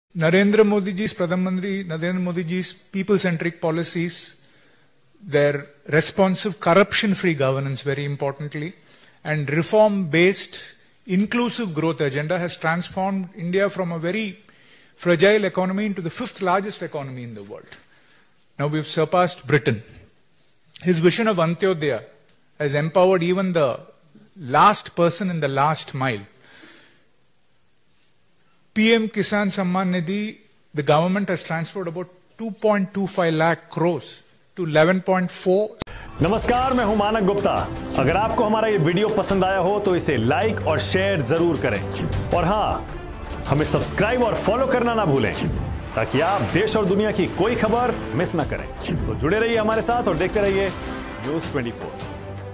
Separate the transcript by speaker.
Speaker 1: Narendra Modi ji's, Pradhan Mantri Narendra Modi ji's people-centric policies, their responsive corruption-free governance very importantly, and reform-based inclusive growth agenda has transformed India from a very fragile economy into the fifth largest economy in the world. Now we've surpassed Britain. His vision of Antyodaya has empowered even the last person in the last mile. PM Kisan Samman Nidhi, the government has transferred about 2.25 lakh crores to 11.4.
Speaker 2: नमस्कार, मैं हूं मानक गुप्ता। अगर आपको हमारा ये video पसंद आया हो तो इसे लाइक और शेयर जरूर करें और हां, हमें सब्सक्राइब और फॉलो करना ना भूलें ताकि आप देश और दुनिया की कोई खबर मिस ना करें। तो जुड़े रहिए हमारे साथ और देखते रहिए न्यूज़ 24।